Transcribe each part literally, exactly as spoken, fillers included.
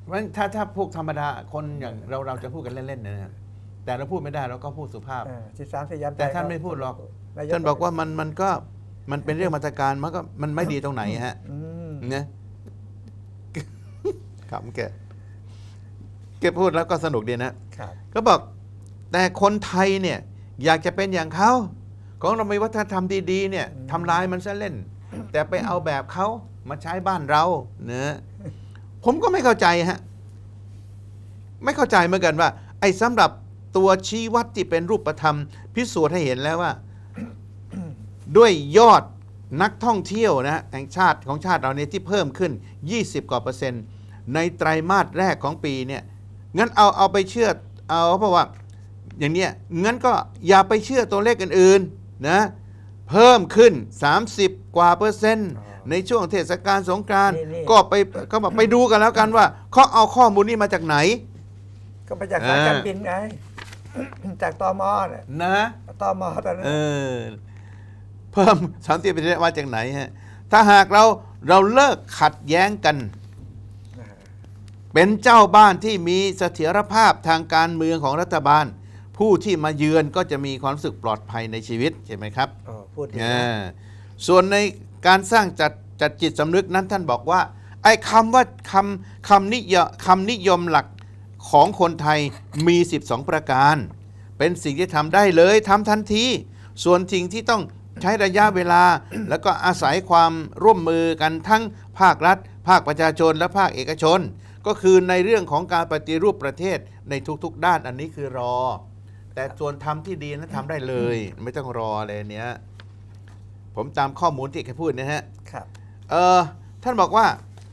เพราะฉะนั้นถ้าถ้าพวกธรรมดาคนอย่างเราเราจะพูดกันเล่นๆนะแต่เราพูดไม่ได้เราก็พูดสุภาพสิบสามสยามไทยแต่ท่านไม่พูดหรอกนายท่านบอกว่ามันมันก็มันเป็นเรื่องมาตรการมันก็มันไม่ดีตรงไหนฮะอืมเนี่ยขำแกแกพูดแล้วก็สนุกดีนะครับ ก็บอกแต่คนไทยเนี่ยอยากจะเป็นอย่างเขาของเรามีวัฒนธรรมดีๆเนี่ยทำลายมันซะเล่น แต่ไปเอาแบบเขามาใช้บ้านเราเนะผมก็ไม่เข้าใจฮะไม่เข้าใจเหมือนกันว่าไอ้สำหรับตัวชี้วัดที่เป็นรูปธรรมพิสูจน์ให้เห็นแล้วว่า ด้วยยอดนักท่องเที่ยวนะแห่งชาติของชาติเราเนี่ยที่เพิ่มขึ้นยี่สิบกว่าเปอร์เซ็นต์ในไตรมาสแรกของปีเนี่ยงั้นเอาเอาไปเชื่อเอาเพราะว่าอย่างเนี้ยงั้นก็อย่าไปเชื่อตัวเลขอื่นๆนะเพิ่มขึ้นสามสิบกว่าเปอร์เซ็นต์ในช่วงเทศกาลสงกรานต์ก็ไปก็บอกไปดูกันแล้วกันว่าเขาเอาข้อมูลนี้มาจากไหนก็ไปจากสายการบินไง จากตมเนี่ยนะตมตอนนั้นเออเพิ่มสามสิบเปอร์เซ็นต์มาจากไหนฮะถ้าหากเราเราเลิกขัดแย้งกันเป็นเจ้าบ้านที่มีเสถียรภาพทางการเมืองของรัฐบาล ผู้ที่มาเยือนก็จะมีความรู้สึกปลอดภัยในชีวิตใช่ไหมครับอ๋อพูดดีอ่าส่วนในการสร้างจัดจัดจิตสำนึกนั้นท่านบอกว่าไอ้คำว่าคำคำนิยมคำนิยมหลักของคนไทยมีสิบสองประการเป็นสิ่งที่ทำได้เลยทำทันทีส่วนสิ่งที่ต้องใช้ระยะเวลา แล้วก็อาศัยความร่วมมือกันทั้งภาครัฐ ภาคประชาชนและภาคเอกชน ก็คือในเรื่องของการปฏิรูปประเทศในทุกๆด้านอันนี้คือรอ แต่ส่วนทำที่ดีนั้นทำได้เลย ไม่ต้องรออะไรเนี้ยผมตามข้อมูลที่แกพูดนะฮะครับเออท่านบอกว่า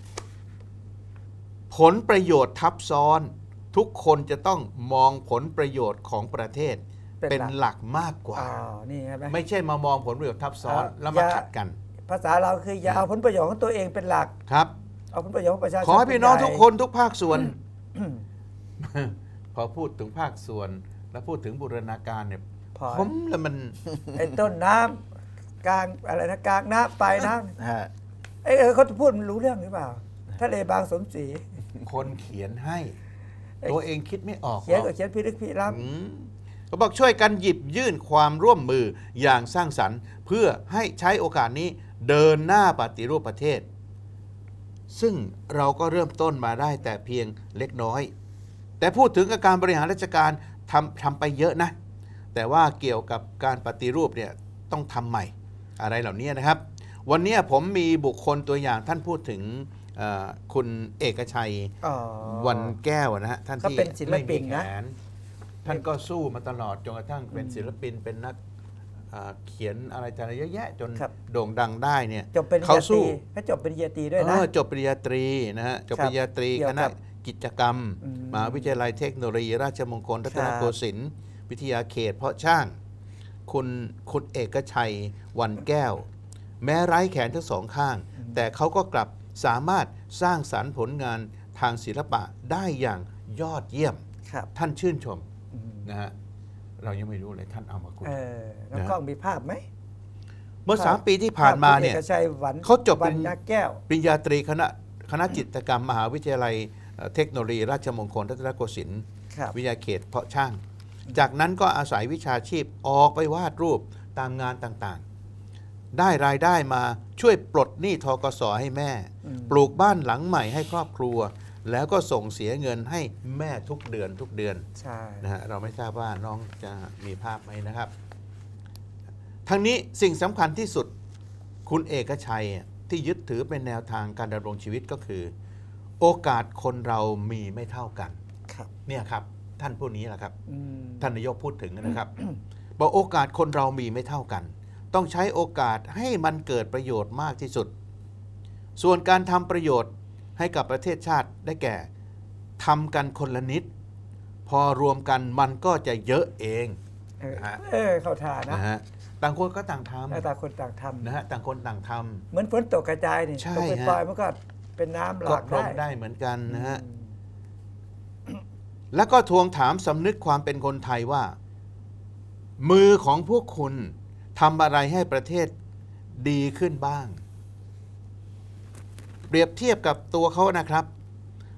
ผลประโยชน์ทับซ้อน ทุกคนจะต้องมองผลประโยชน์ของประเทศ เป็นหลักมากกว่าอ๋อนี่ใช่ไหมไม่ใช่มามองผลประโยชน์ทับซ้อนอ่าแล้วมาอย่าขัดกันภาษาเราคืออย่าเอาผลประโยชน์ของตัวเองเป็นหลักครับเอาผลประโยชน์ของประชาชนขอให้พี่น้องเป็ใหญ่ทุกคนทุกภาคส่วนอืมพอพูดถึงภาคส่วน แล้วพูดถึงบูรณาการเนี่ยพอผมแล้วมันไอ้ต้นน้ำกลางอะไรนะกลางน้ำปลายน้ำฮะไอ้เออเขาจะพูดมันรู้เรื่องหรือเปล่าทะเลบางสมศรีคนเขียนให้ ตัวเองคิดไม่ออกหเขียนรอกก็เขียนพิลึกพิลั่อืมเขาบอกช่วยกันหยิบยื่นความร่วมมืออย่างสร้างสรรค์ เพื่อให้ใช้โอกาสนี้เดินหน้าปฏิรูปประเทศ ซึ่งเราก็เริ่มต้นมาได้แต่เพียงเล็กน้อย แต่พูดถึงการบริหารราชการทำทำไปเยอะนะ แต่ว่าเกี่ยวกับการปฏิรูปเนี่ยต้องทำใหม่อะไรเหล่านี้นะครับ วันนี้ผมมีบุคคลตัวอย่างท่านพูดถึงเอ่อคุณเอกชัยอ๋อวันแก้วนะฮะท่านเขาที่เป็นศิลปินไม่มีนะแขนท่านก็สู้มาตลอดจนกระทั่งเป็นศิลปินเป็นนักอ่าเขียนอะไรต่างๆเยอะแยะจนครับโด่งดังได้เนี่ยจบเป็นปริญเขาญาตสู้รีเขาจบเป็นปริญญาตรีด้วยเอนะอจบปริญญาตรีนะฮะจบครับปริญญาตรีเกี่คยวณะกับกิจกรรมอืมมหาวิทยาลัยเทคโนโลยี ราชมงคลรัตนครับโกสินทร์วิทยาเขต เพาะช่าง คุณคุณเอกชัยวันแก้ว แม้ไร้แขนทั้งสองข้าง แต่เขาก็กลับสามารถสร้างสรรค์ผลงานทางศิลปะได้อย่างยอดเยี่ยมครับท่านชื่นชมอืมนะฮะเรายังไม่รู้เลยท่านเอามาคุยเออน้องนะกล้องมีภาพไหมเมื่อสามปีที่ผ่านมาเนี่ยภพคุณเอกชัยหวันเขาจบวัเป็น นนาแก้วปริญญาตรีคณะคณะจิตรกรรม มหาวิทยาลัยเอ่อเทคโนโลยี ราชมงคลรัตนโกสินทร์ครับวิทยาเขตเพาะช่าง จากนั้นก็อาศัยวิชาชีพออกไปวาดรูปตามงานต่างๆ ได้รายได้มาช่วยปลดหนี้ทกสให้แม่อืมปลูกบ้านหลังใหม่ให้ครอบครัว แล้วก็ส่งเสียเงินให้แม่ทุกเดือนทุกเดือนใช่นะฮะเราไม่ทราบว่าน้องจะมีภาพไหมนะครับ ทั้งนี้สิ่งสำคัญที่สุดคุณเอกชัยที่ยึดถือเป็นแนวทางการดำรงชีวิตก็คือ โอกาสคนเรามีไม่เท่ากันครับเนี่ยครับท่านผู้นี้แหละครับอืมท่านนายกพูดถึงนะครับบอกโอกาสคนเรามีไม่เท่ากัน ต้องใช้โอกาสให้มันเกิดประโยชน์มากที่สุด ส่วนการทำประโยชน์ให้กับประเทศชาติได้แก่ทำกันคนละนิด พอรวมกันมันก็จะเยอะเองเออนะฮะเออเข้าท่านะนะฮะต่างคนก็ต่างทหน้าตาคนต่างทำนะฮะต่างคนต่างทำเหมือนฝนตกกระจายนี่ใช่ตกไปฮะปล่อยๆมันก็เป็นน้ำหำก็ลากพรได้มได้เหมือนกันนะฮะอืมแล้วก็ทวงถามสำนึกความเป็นคนไทยว่า มือของพวกคุณทำอะไรให้ประเทศดีขึ้นบ้าง เปรียบเทียบกับตัวเขานะครับ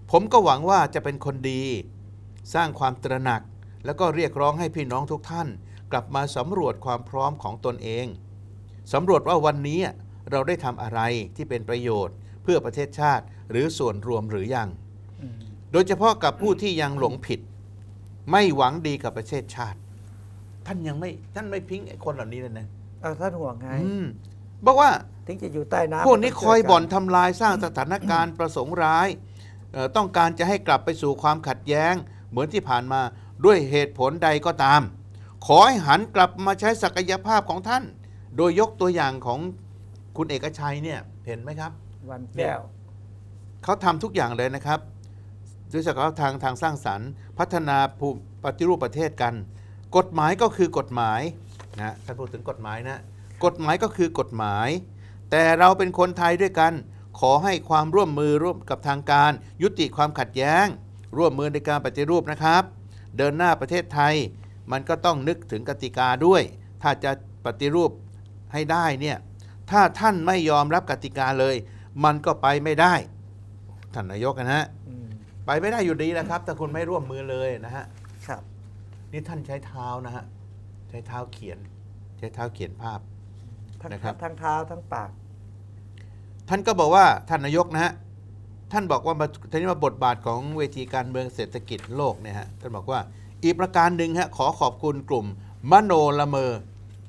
ผมก็หวังว่าจะเป็นคนดีสร้างความตระหนักแล้วก็เรียกร้องให้พี่น้องทุกท่านกลับมาสำรวจความพร้อมของตนเองสำรวจว่าวันนี้เราได้ทำอะไรที่เป็นประโยชน์เพื่อประเทศชาติหรือส่วนรวมหรือยังโดยเฉพาะกับผู้ที่ยังหลงผิดไม่หวังดีกับประเทศชาติท่านยังไม่ท่านไม่พิงไอ้คนเหล่านี้เลยนะเอาท่านห่วงไงอืมบอกว่าถึงจะอยู่ใต้น้ำพวกนี้คอยบ่อนทำลายสร้างสถานการณ์ประสงค์ร้ายเอ่อต้องการจะให้กลับไปสู่ความขัดแย้งเหมือนที่ผ่านมาด้วยเหตุผลใดก็ตาม ขอให้หันกลับมาใช้ศักยภาพของท่าน โดยยกตัวอย่างของคุณเอกชัยเนี่ยเห็นไหมครับวันแก้วเขาทำทุกอย่างเลยนะครับด้วยศักยภาพทางทางสร้างสรรค์พัฒนาภูมิปฏิรูปประเทศกัน กฎหมายก็คือกฎหมายนะท่านพูดถึงกฎหมายนะกฎหมายก็คือกฎหมาย แต่เราเป็นคนไทยด้วยกัน ขอให้ความร่วมมือร่วมกับทางการยุติความขัดแย้ง ร่วมมือในการปฏิรูปนะครับ เดินหน้าประเทศไทยมันก็ต้องนึกถึงกติกาด้วย ถ้าจะปฏิรูปให้ได้เนี่ยถ้าท่านไม่ยอมรับกติกาเลย มันก็ไปไม่ได้ท่านนายกนะฮะอืมไปไม่ได้อยู่ดีนะครับถ้าคุณไม่ร่วมมือเลยนะฮะครับนี่ท่านใช้เท้านะฮะใช้เท้าเขียน ใช้เท้าเขียนภาพทั้งนะครับทั้งเท้าทั้งปากท่านก็บอกว่าท่านนายกนะฮะท่านบอกว่ามาทีนี้มาบทบาทของเวทีการเมืองเศรษฐกิจโลกเนี่ยฮะท่านบอกว่าอีกประการหนึ่งฮะขอขอบคุณกลุ่มมโนละเมอ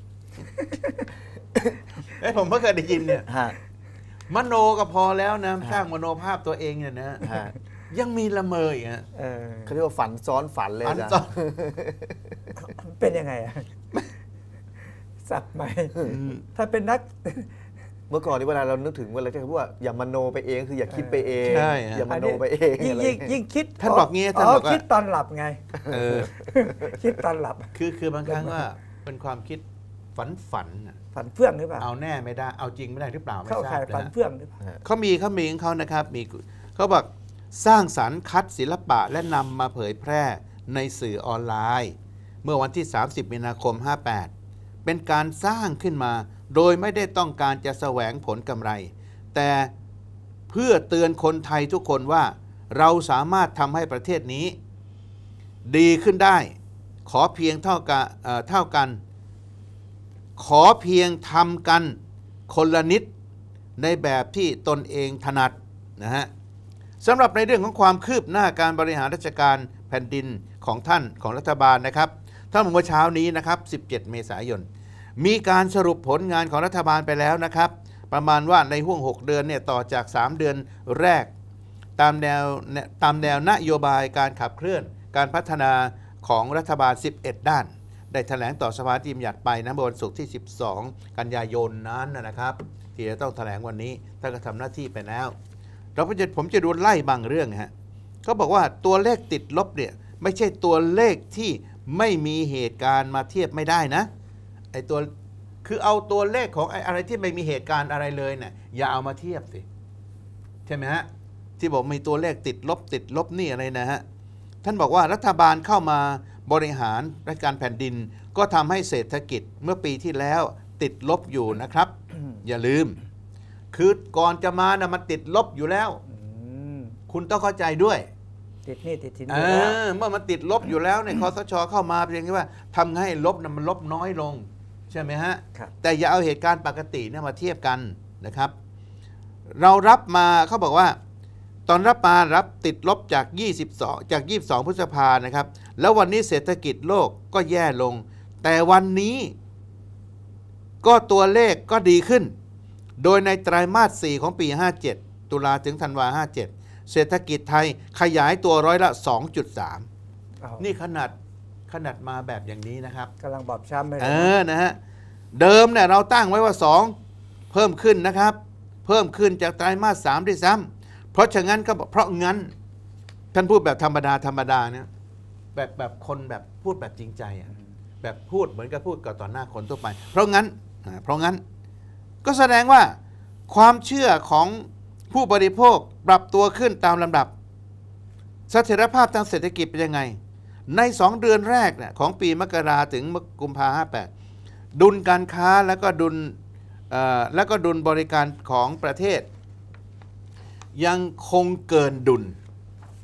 เอ้ยผมเพิ่งเคยได้ยินเนี่ยฮะมโนก็พอแล้วนะฮะสร้างมโนภาพตัวเองเนี่ยนะฮะยังมีละเมออีกฮะเออเขาเรียกว่าฝันซ้อนฝันเลยอันจ้ะต่อเป็นยังไงอะสับไหมอืมถ้าเป็นนักเมื่อก่อนนี้เวลาเรานึกถึงเวลาจะพูดว่าอย่ามโนไปเองคืออย่าคิดไปเองใช่ฮะอย่ามโนไปเองยิ่งอะไรยิ่งยิ่งคิดท่านบอกงี้ท่านบอกว่าคิดตอนหลับไงเออคิดตอนหลับคือคือบางครั้งว่าเป็นความคิดฝันฝันน่ะฝันเฟื่องหรือเปล่าเอาแน่ไม่ได้เอาจริงไม่ได้หรือเปล่าไม่เข้าทราข่ายบนะฝันฮะเฟื่องหรือเปล่าเขามีเขามีของเขานะครับมีเขาบอกสร้างสรรค์คัดศิลปะและนำมาเผยแพร่ในสื่อออนไลน์ เมื่อวันที่ สามสิบ มีนาคม ห้าแปด เป็นการสร้างขึ้นมา โดยไม่ได้ต้องการจะแสวงผลกำไร แต่เพื่อเตือนคนไทยทุกคนว่าเราสามารถทำให้ประเทศนี้ ดีขึ้นได้ ขอเพียงเท่ากันเอ่อเท่ากัน ขอเพียงทำกันคนละนิดในแบบที่ตนเองถนัดนะฮะสำหรับในเรื่องของความคืบหน้าการบริหารราชการแผ่นดินของท่านของรัฐบาลนะครับท่านเมื่อเช้านี้นะครับสิบเจ็ด เมษายนมีการสรุปผลงานของรัฐบาลไปแล้วนะครับประมาณว่าในห่วงหกเดือนเนี่ยต่อจากสามเดือนแรก ตามแนวตามแนวนโยบายการขับเคลื่อนการพัฒนาของรัฐบาลสิบเอ็ดด้านได้แถลงต่อสภาที่บัญญัติไปนะเมื่อวันศุกร์ที่สิบสอง กันยายนนั้นนะครับที่จะต้องแถลงวันนี้ท่านก็ทำหน้าที่ไปแล้วเราจะผมจะดูไล่บางเรื่องฮะเขาบอกว่าตัวเลขติดลบเนี่ยไม่ใช่ตัวเลขที่ไม่มีเหตุการณ์มาเทียบไม่ได้นะไอตัวคือเอาตัวเลขของไออะไรที่ไม่มีเหตุการณ์อะไรเลยเนี่ยอย่าเอามาเทียบสิใช่ไหมฮะที่บอกมีตัวเลขติดลบติดลบนี่อะไรนะฮะท่านบอกว่ารัฐบาลเข้ามาบริหารราชการแผ่นดินก็ทำให้เศรษฐกิจเมื่อปีที่แล้วติดลบอยู่นะครับ อย่าลืมคือก่อนจะมานะมันติดลบอยู่แล้วอืมคุณต้องเข้าใจด้วยติดหนี่ติดสินเออยู่แล้วอเมื่อมันติดลบอยู่แล้วเนี่ยคสชเข้ามาเพียงแค่ว่าทำให้ลบนะมันลบน้อยลงใช่ไหมฮะครับแต่อย่าเอาเหตุการณ์ปกติเนี่ยมาเทียบกันนะครับ เรารับมาเขาบอกว่า ตอนรับมารับติดลบจากยี่สิบสองจากยี่สิบสองพฤษภานะครับแล้ววันนี้เศรษฐกิจโลกก็แย่ลง แต่วันนี้ก็ตัวเลขก็ดีขึ้น โดยในไตรมาสสี่ของปีห้าเจ็ดตุลาถึงธันวาห้าเจ็ดเศรษฐกิจไทยขยายตัวร้อยละ สองจุดสามเอานี่ขนาดขนาดมาแบบอย่างนี้นะครับกำลังบอบช้ำเลยเออ นะฮะ เดิมเนี่ยเราตั้งไว้ว่า สอง เพิ่มขึ้นนะครับ เพิ่มขึ้นจากไตรมาสสามด้วยซ้ำเพราะฉะนั้นก็บอกเพราะงั้น ท่านพูดแบบธรรมดาธรรมดาเนี่ยแบบแบบคนแบบพูดแบบจริงใจอะแบบพูดเหมือนกับพูดกับต่อหน้าคนทั่วไป เพราะงั้นอ่าเพราะงั้น ก็แสดงว่าความเชื่อของผู้บริโภคปรับตัวขึ้นตามลำดับเสถียรภาพทางเศรษฐกิจเป็นยังไง ในสองเดือนแรกเนี่ยของปีมกราถึงกุมภาห้าแปดดุลการค้าแล้วก็ดุลเอ่อแล้วก็ดุลบริการของประเทศ ยังคงเกินดุล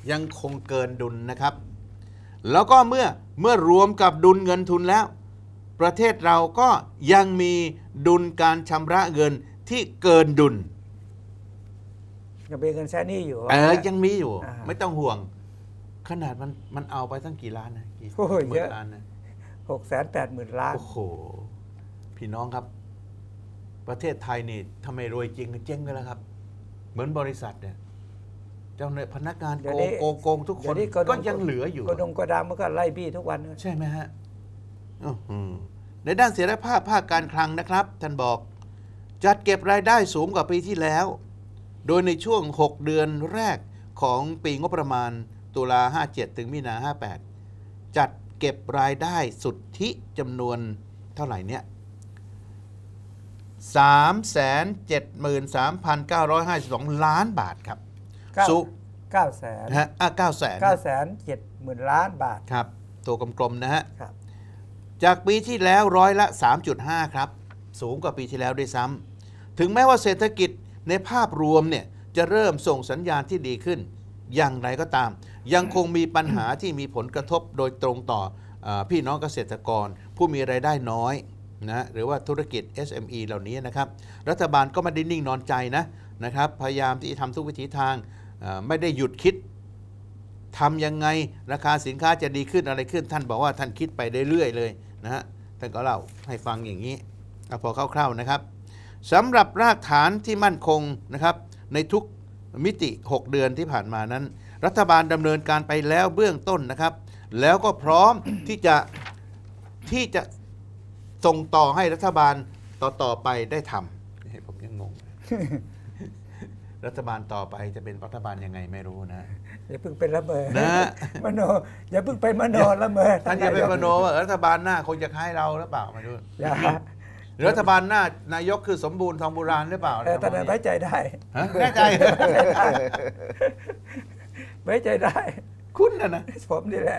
ยังคงเกินดุลนะครับ แล้วก็เมื่อเมื่อรวมกับดุลเงินทุนแล้ว ประเทศเราก็ยังมีดุลการชำระเงินที่เกินดุลยังเป็นเงินใช้หนี้อยู่เออยังมีอยู่อ่าไม่ต้องห่วง ขนาดมันมันเอาไปตั้งกี่ล้านนะกี่โอ้ยหเยมื่นอะล้านนะหกแสนแปดหมื่นล้านโอ้โห พี่น้องครับ ประเทศไทยนี่ทำไมรวยจริงเจ๊งกันแล้วครับ เหมือนบริษัทเนี่ยเจ้าพนักงานเดี๋ยโกวนี้งโกงโกงทุกคนเดี๋ยวนี้ก็ยังเหลืออยู่กระดงกระดามมันก็ไล่บี้ทุกวันนะใช่ไหมฮะอื้อหือในด้านเสรีภาพภาคการคลังนะครับ ท่านบอก จัดเก็บรายได้สูงกว่าปีที่แล้ว โดยในช่วง หก เดือนแรกของปีงบประมาณตุลาห้าเจ็ดถึงมีนาห้าแปดจัดเก็บรายได้สุทธิจำนวนเท่าไหร่เนี่ย สามแสนเจ็ดหมื่นสามพันเก้าร้อยห้าสิบสอง ล้านบาทครับเก้าสูเก้าแสนนะฮะอ่ะเก้าแสนเก้าแสนเจ็ดหมื่นล้านบาทครับ ตัวกลมๆนะฮะครับจากปีที่แล้วร้อยละ สามจุดห้า ครับ สูงกว่าปีที่แล้วด้วยซ้ำถึงแม้ว่าเศรษฐกิจในภาพรวมเนี่ยจะเริ่มส่งสัญญาณที่ดีขึ้น อย่างไรก็ตาม ยังคงมีปัญหาที่มีผลกระทบโดยตรงต่อเออพี่น้องเกษตรกร ผู้มีรายได้น้อยนะหรือว่าธุรกิจ เอส เอ็ม อี เหล่านี้นะครับ รัฐบาลก็ไม่ได้นิ่งนอนใจนะนะครับ พยายามที่จะทำทุกวิถีทางเอ่อไม่ได้หยุดคิดทำยังไงราคาสินค้าจะดีขึ้นอะไรขึ้น ท่านบอกว่าท่านคิดไปเรื่อยๆเลยนะฮะท่านก็เล่าให้ฟังอย่างนี้เอาพอคร่าวๆนะครับสำหรับรากฐานที่มั่นคงนะครับในทุกมิติ หก เดือนที่ผ่านมานั้น รัฐบาลดำเนินการไปแล้วเบื้องต้นนะครับ แล้วก็พร้อม ที่จะที่จะส่งต่อให้รัฐบาลต่อต่อไปได้ทำให้ผมยังงง รัฐบาลต่อไปจะเป็นรัฐบาลยังไงไม่รู้นะอย่าเพิ่งเป็นละเมอนะมโนอย่าเพิ่งไปมโนละเมอท่านอย่าไปมโนว่ารัฐบาลหน้าคงจะคล้ายเราหรือเปล่าไม่รู้อย่าหรือรัฐบาลหน้านายกคือสมบูรณ์ทองโบราณหรือเปล่าแต่ตอนนั้นไว้ใจได้ฮะแน่ใจไว้ใจได้คุณน่ะนะผมนี่แหละ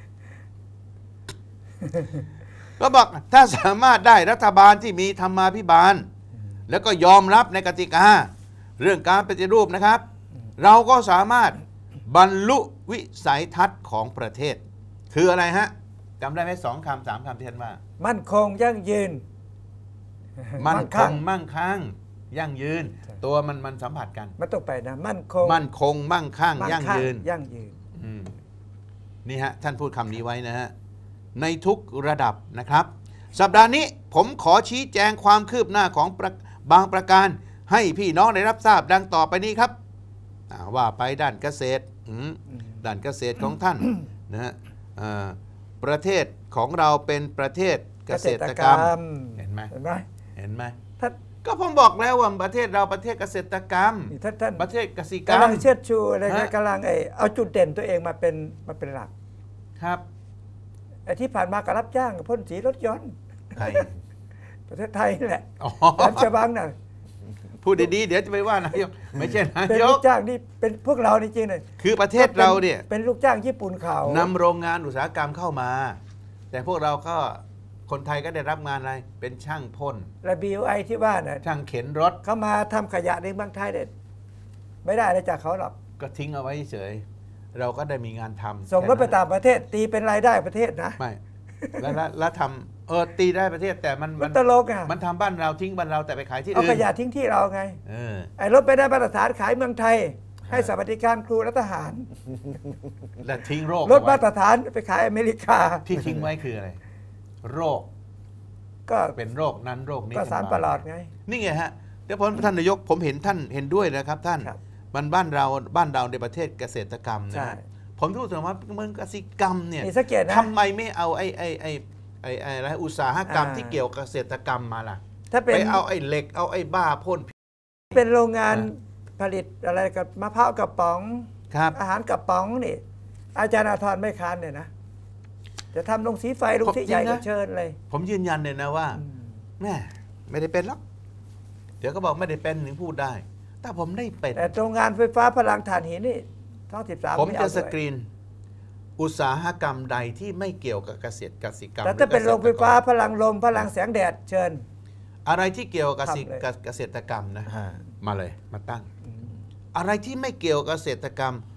ก็บอกถ้าสามารถได้รัฐบาลที่มีธรรมาภิบาล แล้วก็ยอมรับในกติกา เรื่องการปฏิรูปนะครับ เราก็สามารถบรรลุวิสัยทัศน์ของประเทศ คืออะไรฮะจำได้ไหมสองคำสามคำที่ท่านว่ามั่นคงยั่งยืนมั่นคคั่งมั่งคั่งยั่งยืนใช่ตัวมันมันสัมผัสกันมันต้องไปนะ มั่นคงมั่นคงมั่งคั่งมั่ยั่งคั่ยืนยั่งยืนอืมนี่ฮะท่านพูดคำนี้ไว้นะฮะในทุกระดับนะครับ สัปดาห์นี้ผมขอชี้แจงความคืบหน้าของประบางประการให้พี่น้องได้รับทราบดังต่อไปนี้ครับอ่าว่าไปด้านเกษตรอืมด้านเกษตรของท่านนะฮะอ่าประเทศของเราเป็นประเทศเกษตรกรรม เห็นไหมเห็นไหมเห็นไหมท่านก็ผมบอกแล้วว่าประเทศเราประเทศเกษตรกรรมนี่ท่านท่านประเทศเกษตรกรรกำลัมงเชิดชูอะไรฮะกำลังไอเอาจุดเด่นตัวเองมาเป็นมาเป็นหลักครับไอ้ที่ผ่านมาก็รับจ้างกับพ่นสีรถยนต์ใครประเทศไทยนี่แหละอ๋อแหลมฉบังน่ะพูดดีๆเดี๋ยวจะไปว่านายกไม่ใช่นาเป็นยลูกกจ้างนี่เป็นพวกเราจริงๆเลยคือประเทศเราเนี่ยเป็นลูกจ้างญี่ปุ่นเขานำโรงงานอุตสาหกรรมเข้ามา แต่พวกเราก็คนไทยก็ได้รับงานอะไรเป็นช่างพ่นและบีไอที่บ้านน่ะช่างเข็นรถเขามาทำขยะในเมืองไทยเนี่ยไม่ได้เลยจากเขาหรอกก็ทิ้งเอาไว้เฉยเราก็ได้มีงานทำส่งรถไปแค่นั้นต่างประเทศ ตีเป็นรายได้ประเทศนะไม่แล้วแล้วแล้วทำเออตีได้ประเทศแต่มันมัมัน นตลกอ่ะมันทำบ้านเราทิ้งบ้านเราแต่ไปขายที่เอาอื่นขยะทิ้งที่เราไงเออไอ้รถไปได้มาตรฐานขายเมืองไทย ให้สวัสดิการครูและทหารและทิ้งโรครถเอาไว้มาตรฐานไปขายอเมริกาที่ทิ้งไว้คืออะไร โรคก็เป็นโรคนั้นโรคนี้ก็สารประหลอดไงนี่ไงฮะเดี๋ยวผมท่านนายกผมเห็นท่านเห็นด้วยนะครับท่านครับมันบ้านเราบ้านเราในประเทศเกษตรกรรมนะใช่ฮะผมพูดถึงว่าเมืองเกษตรกรรมเนี่ยนี่สังเกตนะทำไมไม่เอาไอ้ไอ้ไอ้ไอ้ไอ้อะไรอุตสาหกรรมอ่าที่เกี่ยวกับเกษตรกรรมมาล่ะถ้าเป็นไปเอาไอ้เหล็กเอาไอ้บ้าพ่นพิษเป็นโรงงานอ่ผลิตอะไรกับมะพร้าวกระป๋องครับอาหารกระป๋องนี่ อาจารย์อาทรไม่ค้านเนี่ยนะ จะทำลงสีไฟลงสีใหญ่ก็เชิญเลยผมยืนยันเลยนะว่าอืมแม่ไม่ได้เป็นหรอกเดี๋ยวก็บอกไม่ได้เป็นถึงพูดได้ แต่ผมได้เป็นแต่โรงงานไฟฟ้าพลังถ่านหินนี่ท้องสิบสามผมจะสกรีรีน อุตสาหกรรมใดที่ไม่เกี่ยวกับเกษตรกสิกรรมแต่ถ้าเป็นหโรองไฟฟ้าเกษตรกรพลังลมพลังแสงแดดเชิญอะไรที่เกี่ยวกับทำเลยเกษตรกรรมนะอ่ามาเลยมาตั้ง อะไรที่ไม่เกี่ยวกับเกษตรกรรม